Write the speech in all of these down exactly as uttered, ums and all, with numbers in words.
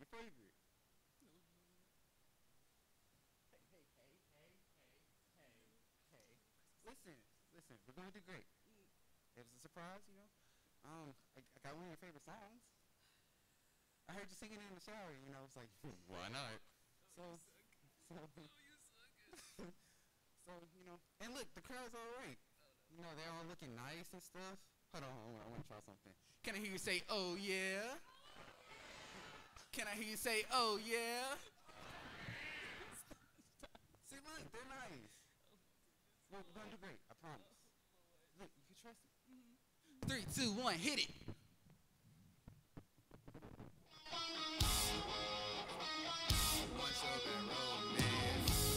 Your favorite. Hey, hey, hey, hey, hey, hey, hey. Listen, listen. We're gonna do great. It was a surprise, you know. Um, I, I got one of your favorite songs. I heard you singing it in the shower. You know, it's like, why not? So, so, so, you know. And look, the crowd's all right. You know, they're all looking nice and stuff. Hold on, hold on, I want to try something. Can I hear you say, oh yeah? Can I hear you say, oh yeah? See, look, they're nice. We're, we're gonna do great, I promise. Look, you can trust me. Three, two, one, hit it. One show that romance.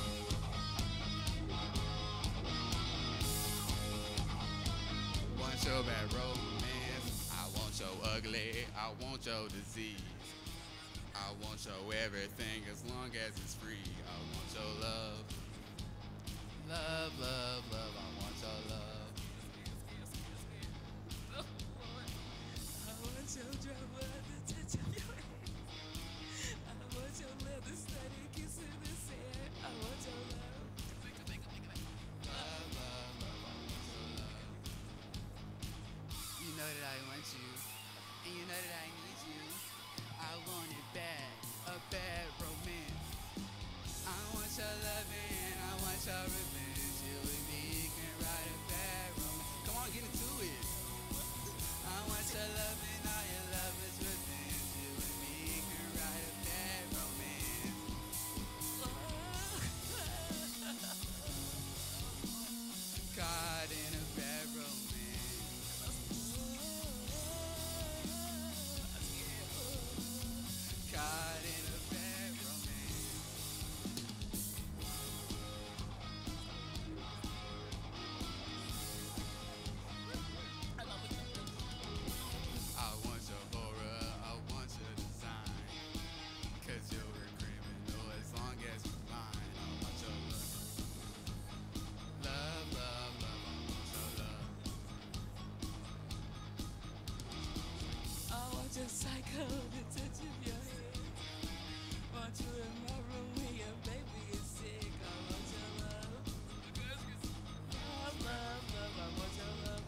One show that romance. I want your ugly. I want your disease. I want your everything as long as it's free. I want your love. Love, love, love. I want your love. I want your drama at the touch of your hand. I want your leather study kissing the sand. I want your love. Love, love, love. I want your love. You know that I want you, and you know that I need you. I want it bad, a bad romance. I want your loving, I want your revenge. You and me can write a bad romance. Come on, get into it. I want your loving, all your love is revenge. You and me can write a bad romance. Caught in a bad romance. Caught in a bad romance. I want your aura, I want your design. Cause you're a criminal as long as you're mine. I want your love. Love, love, love, I want your love. I want your psycho, the touch of your head. Want you in my room when your baby is sick. I want your love. Love, love, love, I want your love.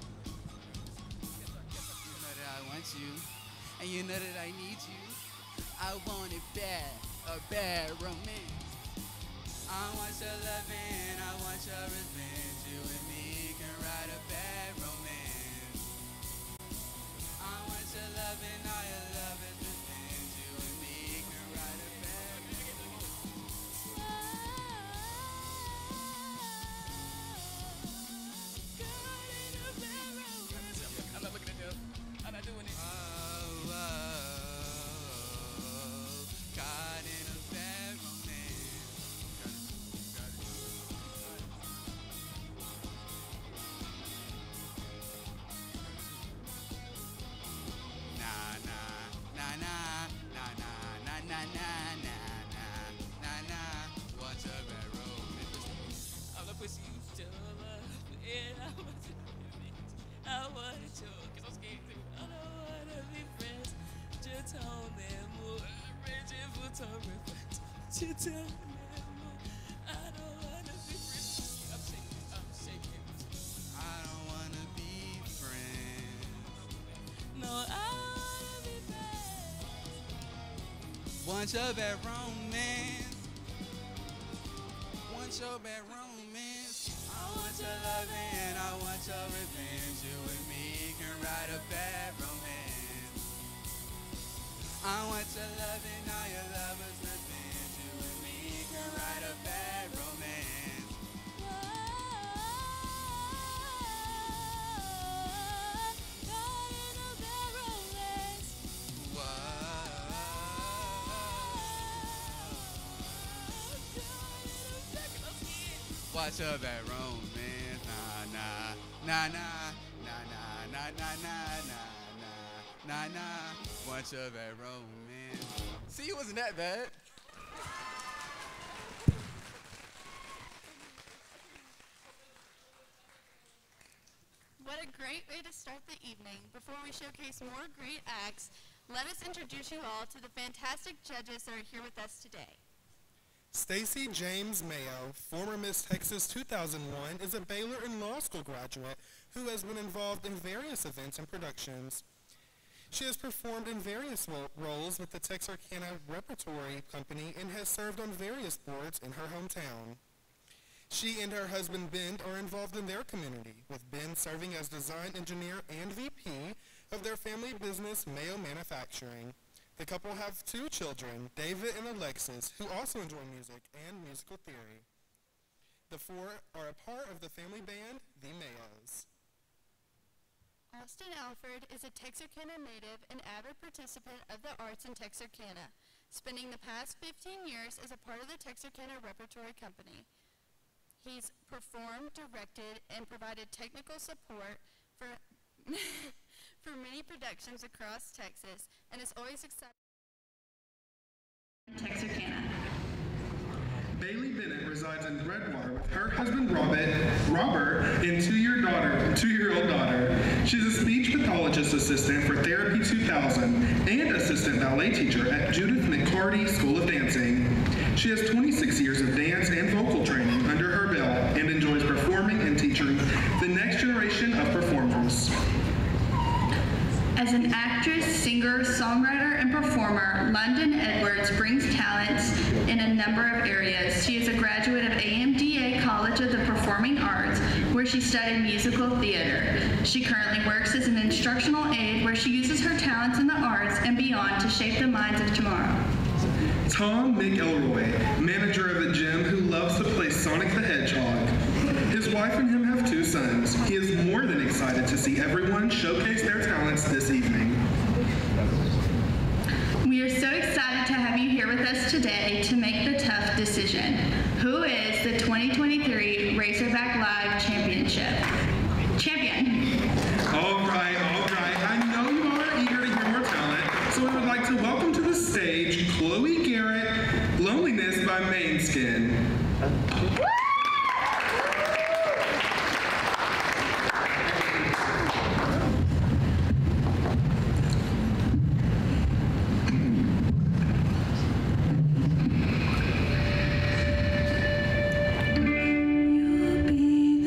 You know that I want you, and you know that I need you. I want it bad, a bad romance. I want your loving, I want your revenge. You and me can write a bad romance. I want your loving, all your love is revenge. You and me can write a bad romance. God in a bad romance. I'm not looking at you. I'm not doing it. Oh, oh, oh, caught in a bad romance. Got it, got it. Nah, nah, nah, nah, nah, nah, nah, nah, nah, nah, nah, nah. What's a bad romance? I'm gonna push you to love, and I want to be I want to, cause I'm scared to. I don't wanna be friends. Just tell me more. Raging for torment. Just tell me more. I don't wanna be friends. I'm shaking, I'm shaking. I don't wanna be friends. No, I wanna be friends. Want your bad romance. Want your bad romance. I want your loving, I want your revenge. You and me can write a bad romance. I want your loving, all your love is revenge. You and me can write a bad romance. Caught in a bad romance. Watch a bad romance, nah, nah, nah, nah, nah, nah, nah, nah, nah, nah, nah, nah. Watch a bad romance. See, it wasn't that bad. What a great way to start the evening. Before we showcase more great acts, Let us introduce you all to the fantastic judges that are here with us today. Stacy James Mayo, former Miss Texas two thousand one, is a Baylor and law school graduate who has been involved in various events and productions. She has performed in various ro- roles with the Texarkana Repertory Company and has served on various boards in her hometown. She and her husband Ben are involved in their community, with Ben serving as design engineer and V P of their family business, Mayo Manufacturing. The couple have two children, David and Alexis, who also enjoy music and musical theory. The four are a part of the family band, the Mayos. Austin Alford is a Texarkana native and avid participant of the arts in Texarkana, spending the past fifteen years as a part of the Texarkana Repertory Company. He's performed, directed, and provided technical support for, for many productions across Texas, and is always excited. Texarkana. Bailey Bennett resides in Redwater with her husband Robert, Robert and two-year daughter, two-year-old daughter. She's a speech pathologist assistant for Therapy two thousand and assistant ballet teacher at Judith McCarty School of Dancing. She has twenty-six years of dance and vocal training under her belt and enjoys performing and teaching the next generation of performers. As an actress, singer, songwriter, and performer, London Edwards brings talents in a number of areas. She is a graduate of A M D A College of the Performing Arts, where she studied musical theater. She currently works as an instructional aide, where she uses her talents in the arts and beyond to shape the minds of tomorrow. Tom McElroy, manager of a gym who loves to play Sonic the Hedgehog. His wife and him have two sons. He is more than excited to see everyone showcase their talents this evening. We are so excited to have you here with us today to make the tough decision. Who is the twenty twenty-three Razorback Live Championship champion? All right, all right. I know you all are eager to hear more talent, so we would like to welcome to the stage Chloe Garrett, Loneliness by Mainskin. You'll be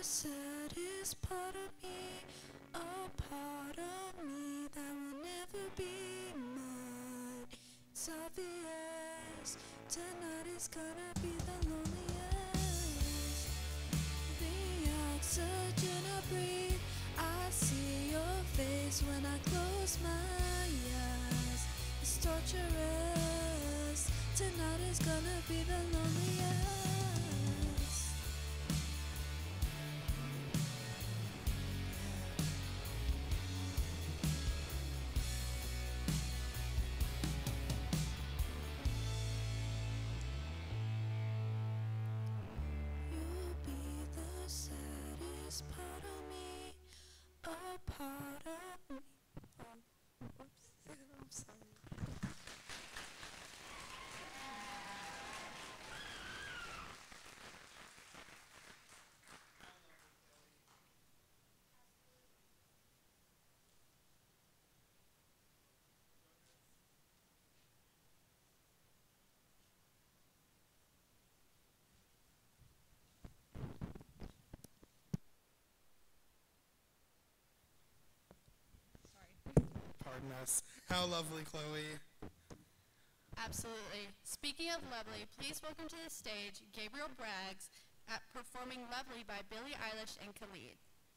saddest part of me, a part of me that will never be mine. It's obvious tonight is gonna be the loneliest. The oxygen I breathe, I see your face when I close my eyes. It's torturous. Tonight is gonna be the loneliest. You'll be the saddest part of me, a part of me. Oh, oops, I'm sorry. Pardon us. How lovely, Chloe. Absolutely. Speaking of lovely, please welcome to the stage Gabriel Braggs at performing Lovely by Billie Eilish and Khalid.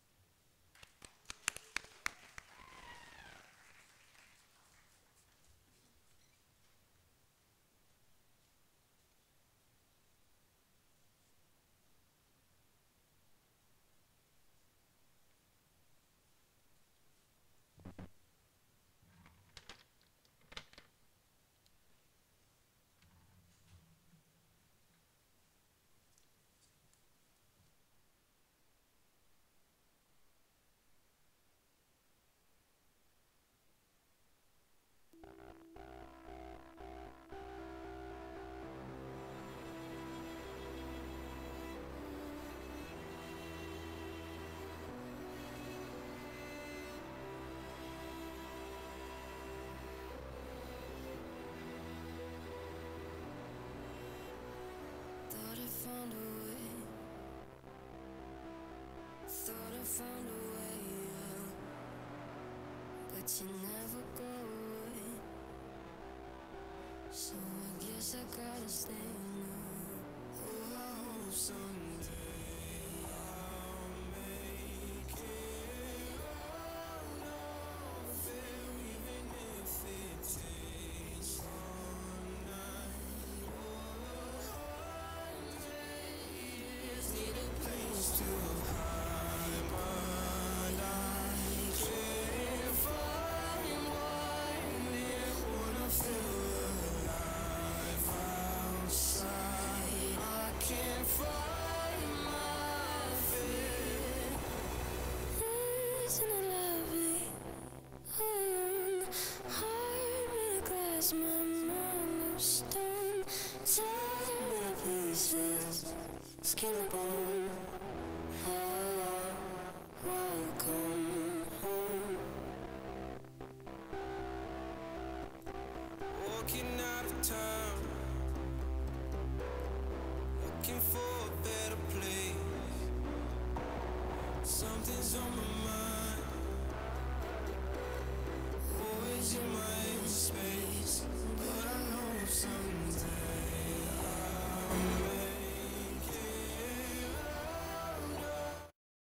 Thought I found a way. Thought I found a way out, but you never go away. So I guess I gotta stay now. Oh, I hope someday I'll make it out of there, even if it takes all night or hundred years. Need a place to hide, but I can't find one near. Wanna feel alive outside. I can't find my feet. Isn't it lovely? Um, heart made of glass, my mind of stone. Torn into pieces, skin and bone. Ah, welcome home. Walking out of town, looking for a better place. Something's on my mind, always in my own space. But I know someday I'll make it out of.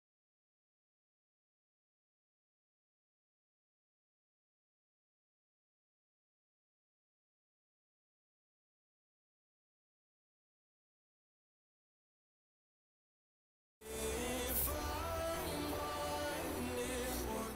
If I'm one,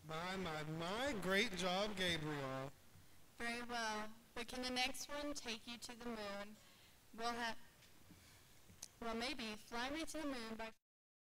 My, my, my. Great job, Gabriel. Very well. But can the next one take you to the moon? We'll have, well, maybe Fly Me to the Moon by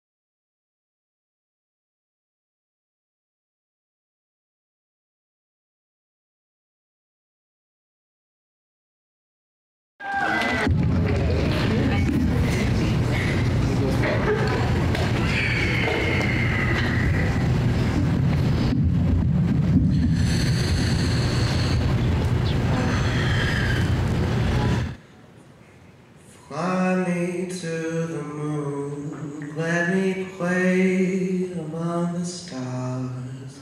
Fly me to the moon, let me play among the stars.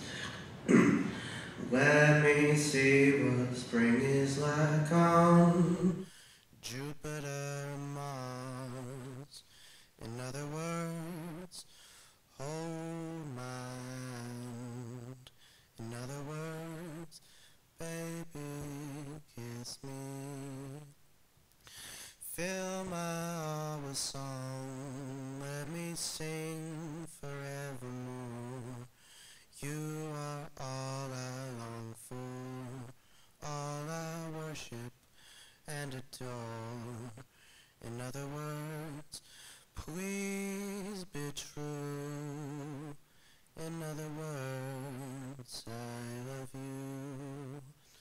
Let me see what spring is like on Jupiter and Mars. In other words, hold my hand. In other words, baby, kiss me. Fill my heart with song, let me sing forevermore. You are all I long for, all I worship and adore. In other words, please be true. In other words, I love you.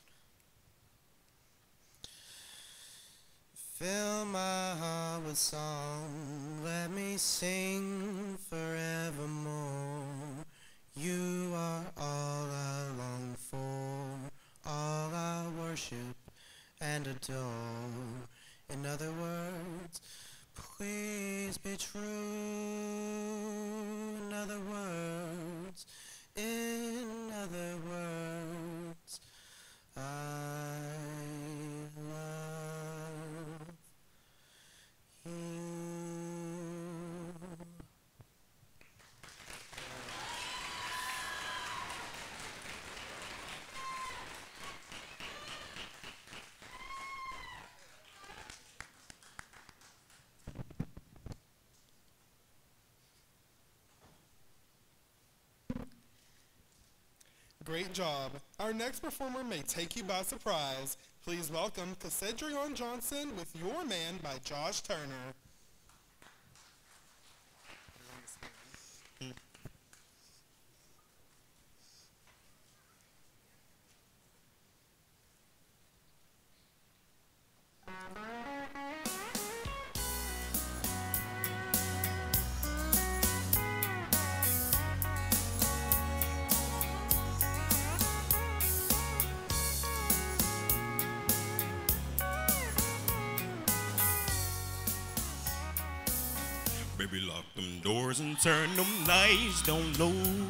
Fill my heart with song, let me sing forevermore. You are all I long for, all I worship and adore. In other words, please be true. In other words, in other words, I love you. Great job. Our next performer may take you by surprise. Please welcome Cassedrion Johnson with Your Man by Josh Turner. Baby, lock them doors and turn them lights down low.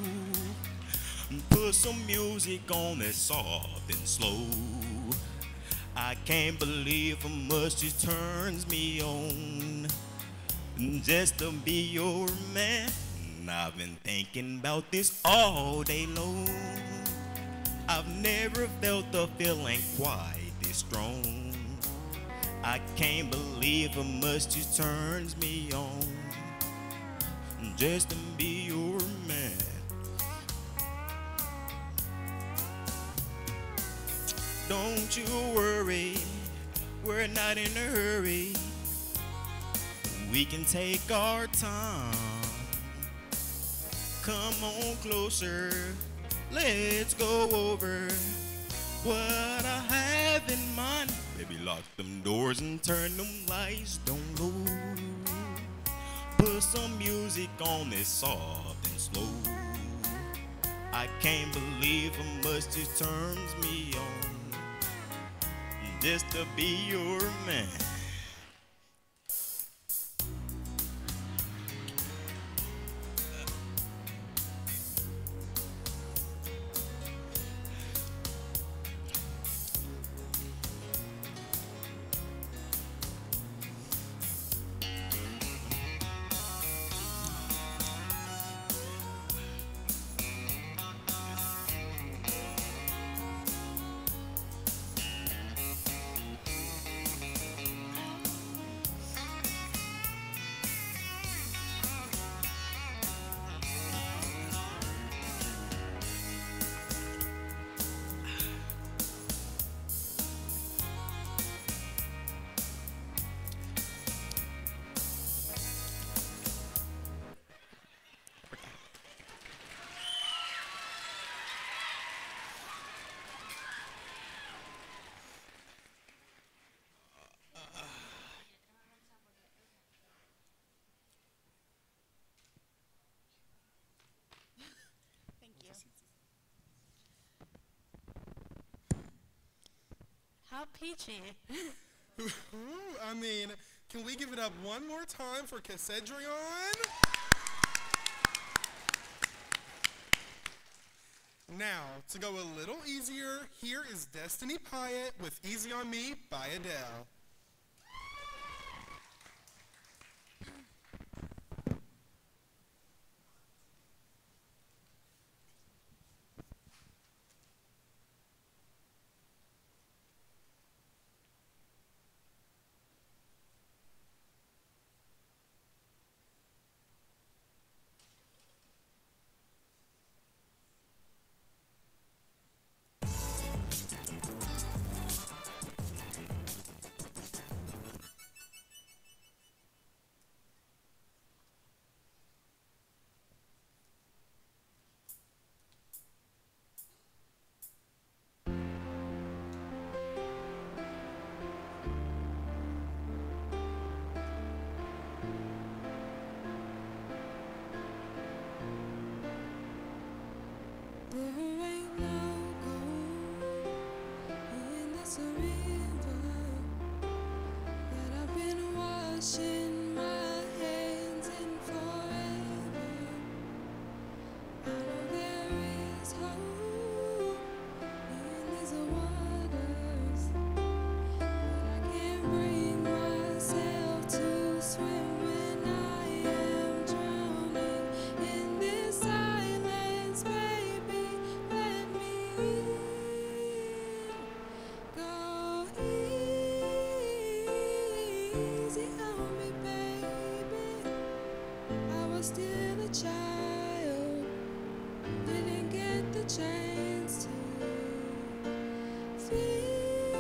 Put some music on that's soft and slow. I can't believe how much it turns me on just to be your man. I've been thinking about this all day long. I've never felt a feeling quite this strong. I can't believe how much it turns me on just to be your man. Don't you worry, we're not in a hurry. We can take our time. Come on closer, let's go over what I have in mind. Baby, lock them doors and turn them lights down low. Put some music on that's soft and slow. I can't believe how much it turns me on just to be your man. How peachy. Ooh, I mean, can we give it up one more time for Cassedrion? Now, to go a little easier, here is Destiny Pyatt with Easy on Me by Adele. There ain't no gold in this river that I've been washing my hands in forever. I know there is hope in these waters, but I can't bring myself to swim when I am drowning in this silence, baby. Let me go easy on me, baby. I was still a child, didn't get the chance to feel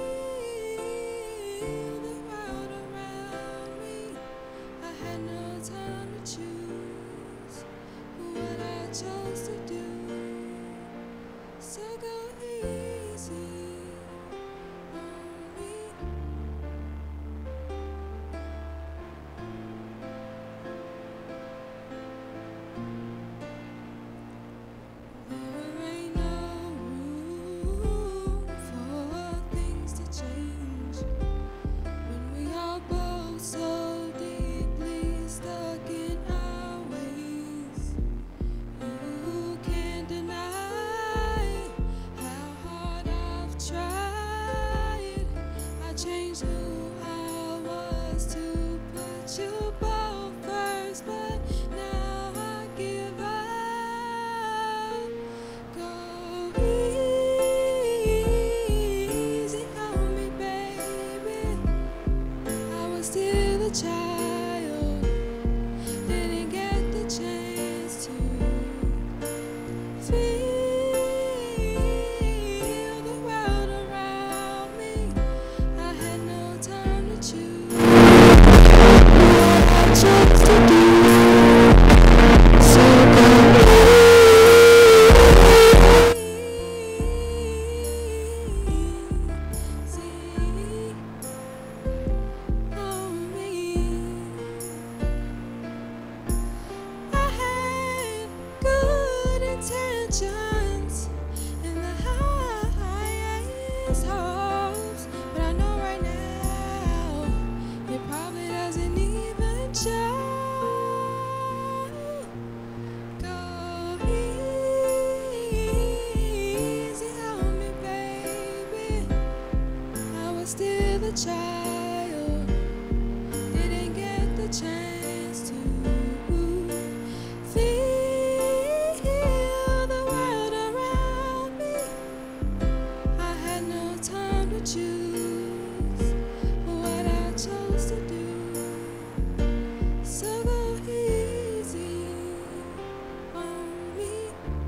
the world around me. I had no time to choose what I chose to do. So go easy on me. There ain't no room for things to change when we are both so deeply stuck in our ways. You can't deny how hard I've tried. I changed who I was to put you both first, but now I give up. Go easy on me, baby. I was still a child, didn't get the chance to feel the world around me. I had no time to choose what I chose to do. So go easy on me. I had good intentions and the highest hopes, but I know right now it probably doesn't even show. Go easy on me, baby. I was still a child, didn't get the chance to feel the world around me. I had no time to choose what I chose to do. So go easy on me.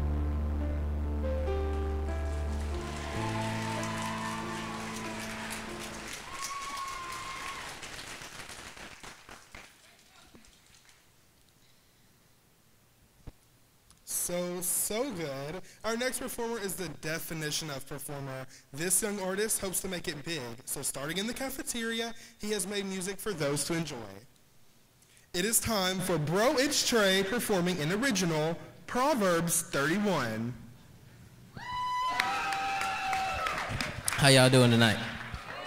So, so good. Our next performer is the definition of performer. This young artist hopes to make it big, so starting in the cafeteria, he has made music for those to enjoy. It is time for Bro It's Trey performing an original, Proverbs thirty-one. How y'all doing tonight?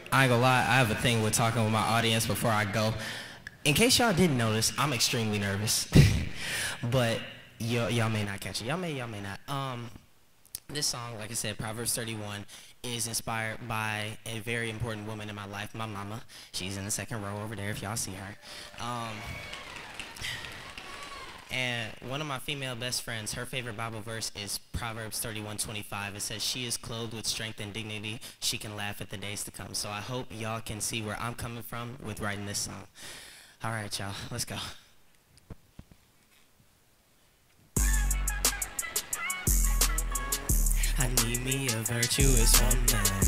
I ain't gonna lie, I have a thing with talking with my audience before I go. In case y'all didn't notice, I'm extremely nervous. But y'all may not catch it. Y'all may, y'all may not. Um, this song, like I said, Proverbs thirty-one, is inspired by a very important woman in my life, my mama. She's in the second row over there if y'all see her. Um, and one of my female best friends, her favorite Bible verse is Proverbs thirty-one twenty-five. It says, she is clothed with strength and dignity. She can laugh at the days to come. So I hope y'all can see where I'm coming from with writing this song. All right, y'all, let's go. I need me a virtuous woman.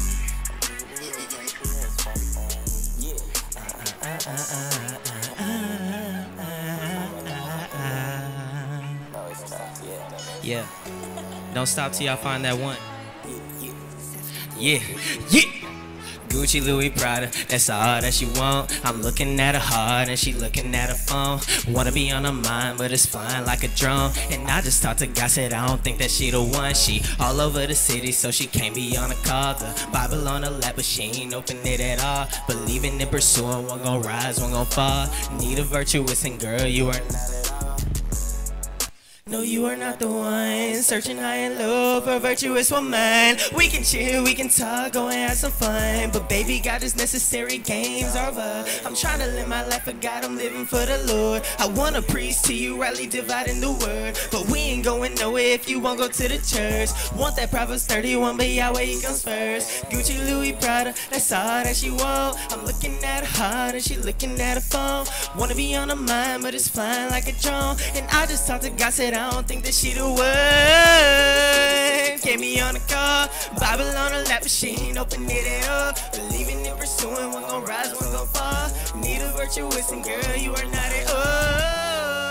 Yeah. Don't stop till y'all find that one. Yeah. Yeah. Gucci, Louis, Prada, that's all that she want. I'm looking at her hard and she looking at her phone. Wanna be on her mind, but it's flying like a drone. And I just talked to God, said I don't think that she the one. She all over the city, so she can't be on a call. The Bible on her lap, but she ain't open it at all. Believing and pursuing, one gon' rise, one gon' fall. Need a virtuous, and girl, you are not at all. No, you are not the one. Searching high and low for a virtuous woman. We can chill, we can talk, go and have some fun. But baby, God, is necessary games over. I'm trying to live my life for God, I'm living for the Lord. I wanna preach to you, rightly dividing the word. But we ain't going nowhere if you won't go to the church. Want that Proverbs thirty-one, but Yahweh, he comes first. Gucci, Louis, Prada, that's all that she want. I'm looking at her heart and she looking at her phone. Wanna be on her mind, but it's flying like a drone. And I just talked to God, said I don't think that she the one. Get me on the car, Bible on her lap, but she ain't open it at all. Believing in pursuing, one gon' rise, one gon' fall. Need a virtuous, and girl, you are not at all.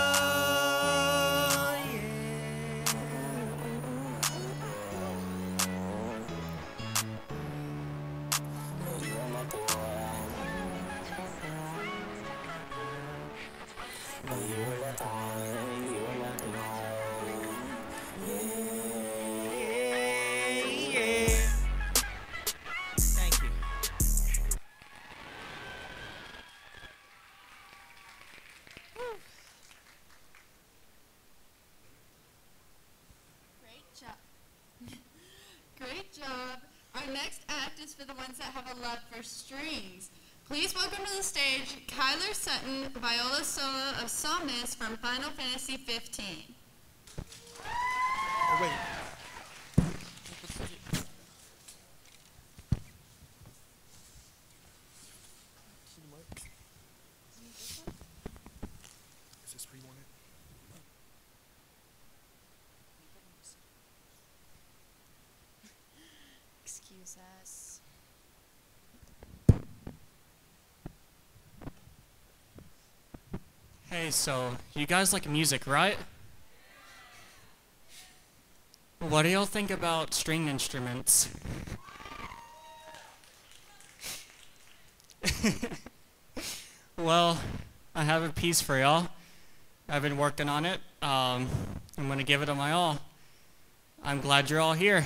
Great job. Our next act is for the ones that have a love for strings. Please welcome to the stage Kyler Sutton, viola solo of Psalmist from Final Fantasy fifteen. Oh, wait. Is this where you want it? Excuse us. Hey, so you guys like music, right? What do y'all think about string instruments? Well, I have a piece for y'all. I've been working on it. Um, I'm gonna give it to my all. I'm glad you're all here.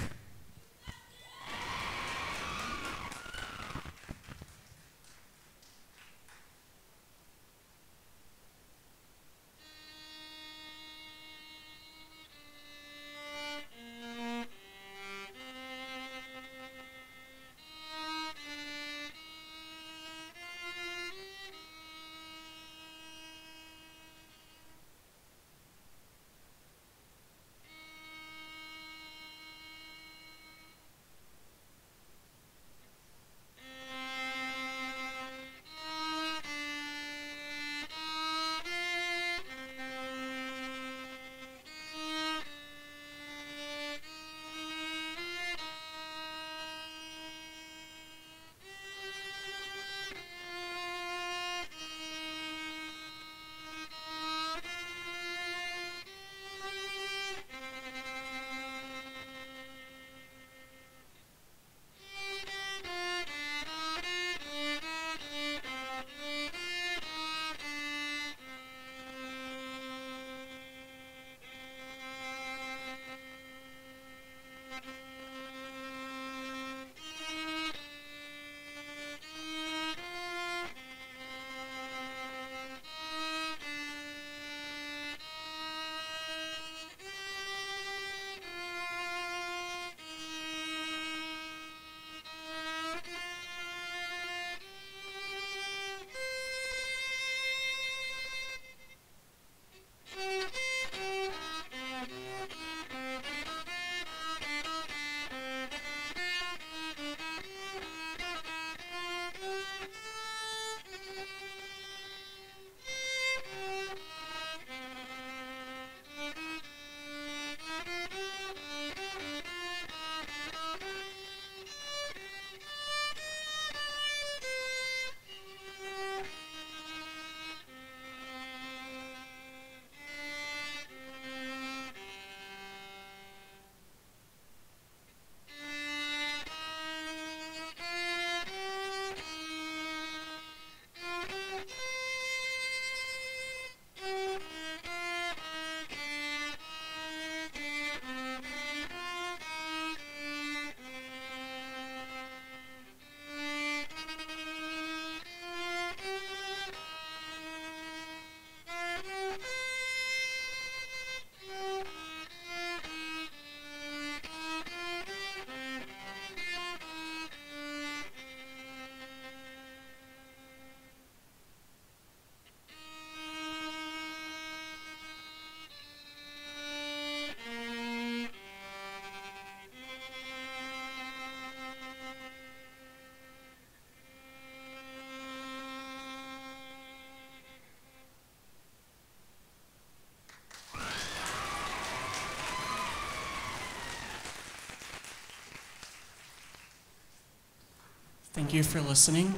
Thank you for listening.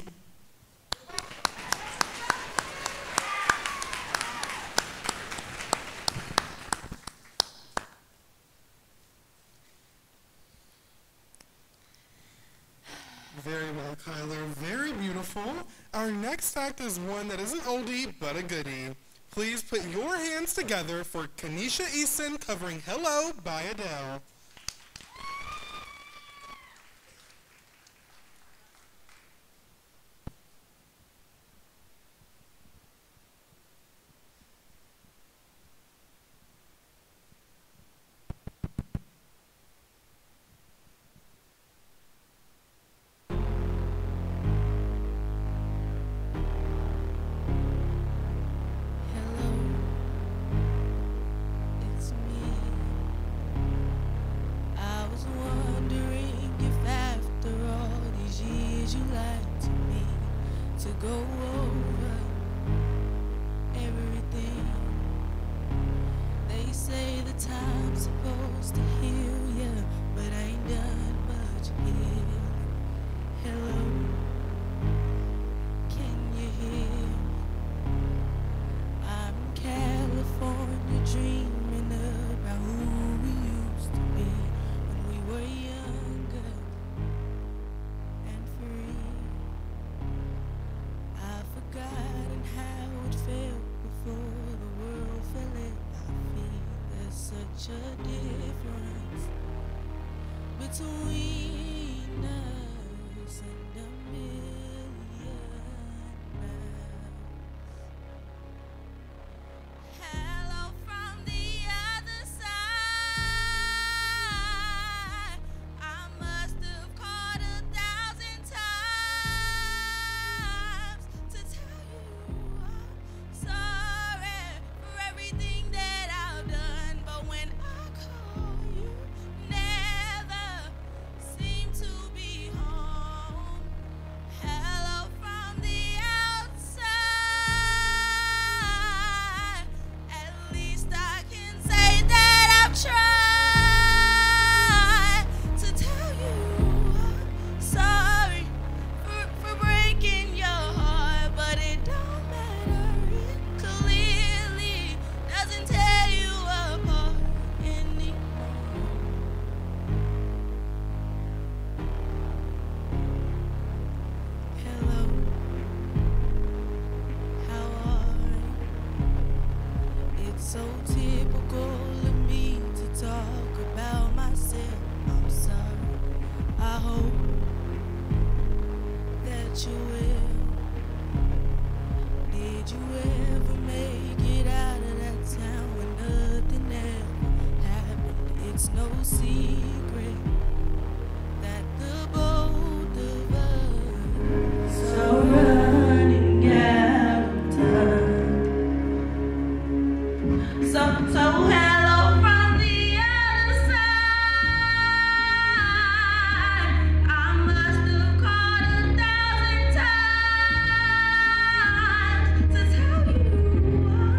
Very well, Kyler. Very beautiful. Our next act is one that isn't oldie, but a goodie. Please put your hands together for Kanisha Eason covering Hello by Adele.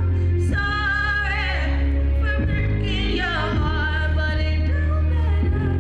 Your heart, but it don't matter.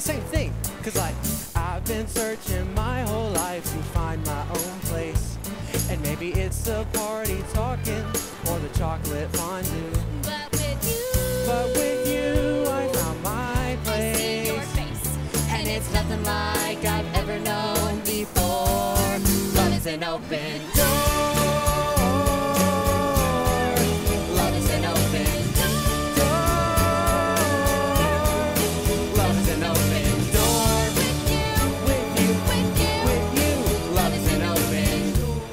the same thing. Cause like, I've been searching my whole life to find my own place. And maybe it's the party talking or the chocolate fondue. But with you, But with you, I found my place. I see your face. And it's nothing like I've ever known before. Love is an open door. Love is an open door. Love is an open door. with you, With you, with you, with you. Love is an open door.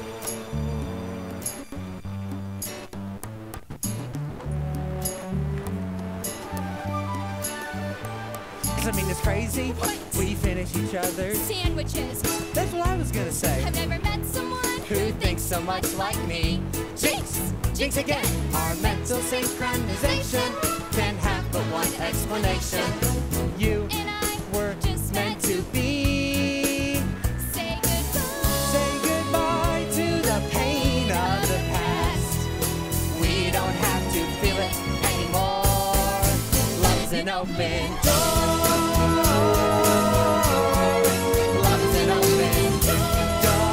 Cause I mean it's crazy. What? We finish each other's. sandwiches. That's what I was gonna say. I've never met someone Who thinks so much like me? Jinx! Jinx again! Our mental synchronization can have but one explanation. You and I were just meant to be. say goodbye. Say goodbye to the pain of the past. We don't have to feel it anymore. Love is an open door. Love is an open door.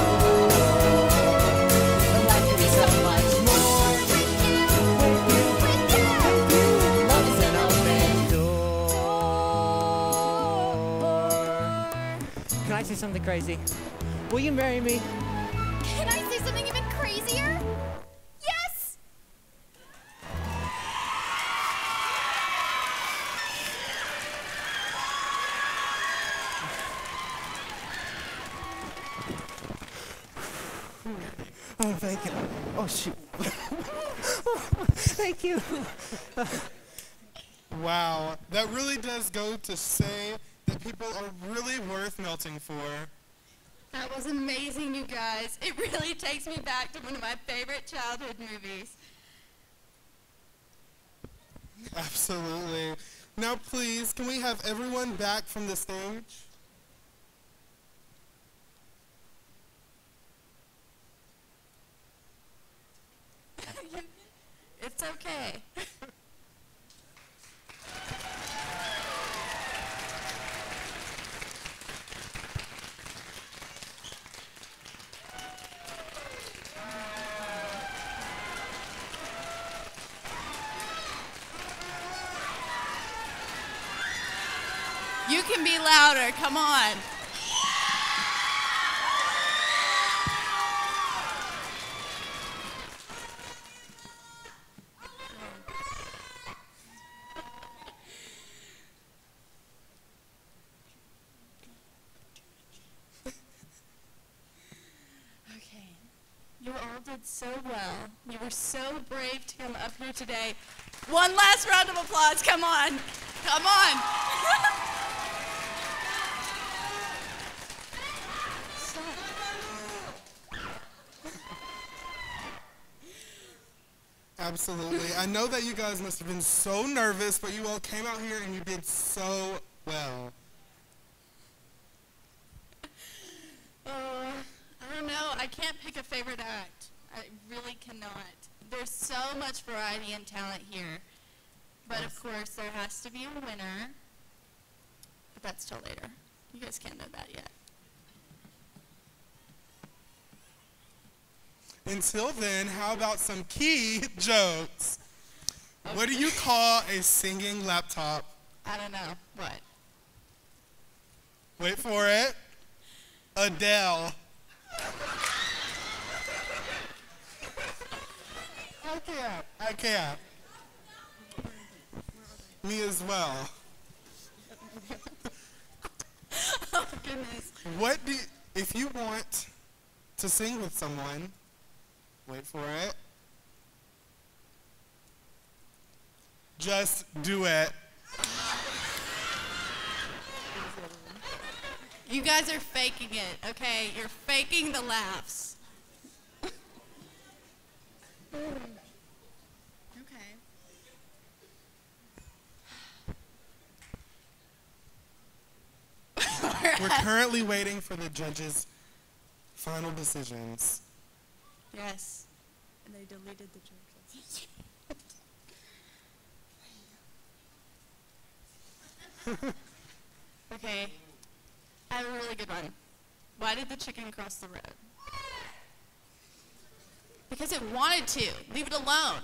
Life can be so much more with you, with you. Love is an open door. Can I say something crazy? Will you marry me? Can I say something even crazier? Yes! Oh, thank you. Oh, shoot. Thank you. Wow, that really does go to say that people are really worth melting for. That was amazing, you guys. It really takes me back to one of my favorite childhood movies. Absolutely. Now please, can we have everyone back from the stage? It's okay. You can be louder, come on. Okay, you all did so well. You were so brave to come up here today. One last round of applause, come on. Come on. Absolutely. I know that you guys must have been so nervous, but you all came out here and you did so well. Uh, I don't know. I can't pick a favorite act. I really cannot. There's so much variety and talent here. But of course, there has to be a winner. But that's till later. You guys can't know that yet. Until then, how about some key jokes? What do you call a singing laptop? I don't know. What? Wait for it. Adele. I can't. I can't. Me as well. Oh, goodness. What do you, if you want to sing with someone, wait for it. Just do it. You guys are faking it, okay? You're faking the laughs. Okay. We're currently waiting for the judges' final decisions. Yes. And they deleted the jokes. Okay. I have a really good one. Why did the chicken cross the road? Because it wanted to. Leave it alone.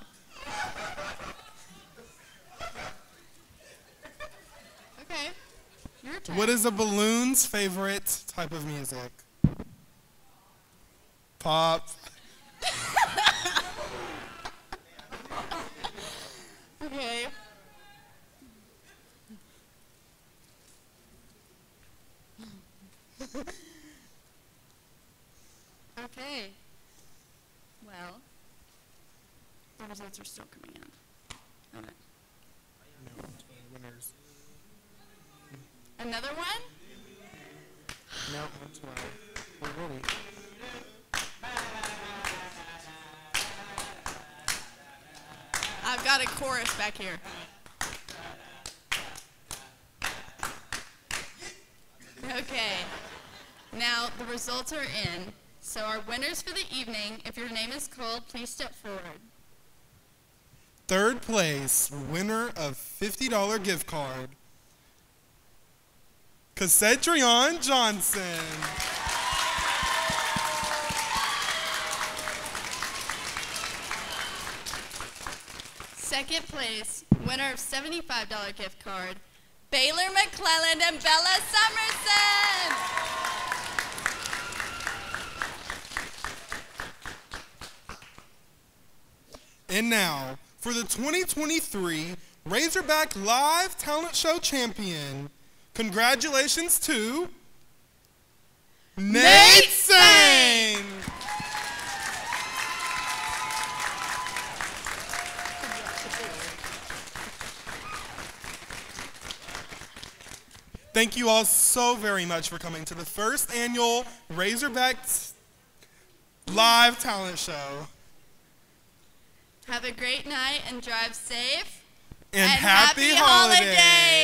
Okay. Your turn. What is a balloon's favorite type of music? Pop. Okay. Okay. Well, the results are still coming in. Okay. Winners. Another one? No, that's right. We're ready. I've got a chorus back here. Okay. Now, the results are in. So our winners for the evening, if your name is called, please step forward. Third place, winner of fifty dollar gift card, Cassedrion Johnson. Second place, winner of seventy-five dollar gift card, Baylor McClelland and Bella Summerson. And now, for the twenty twenty-three Razorback Live Talent Show Champion, congratulations to Nate, Nate Sang! Thank you all so very much for coming to the first annual Razorback Live Talent Show. Have a great night and drive safe. And, and happy, happy holidays. holidays.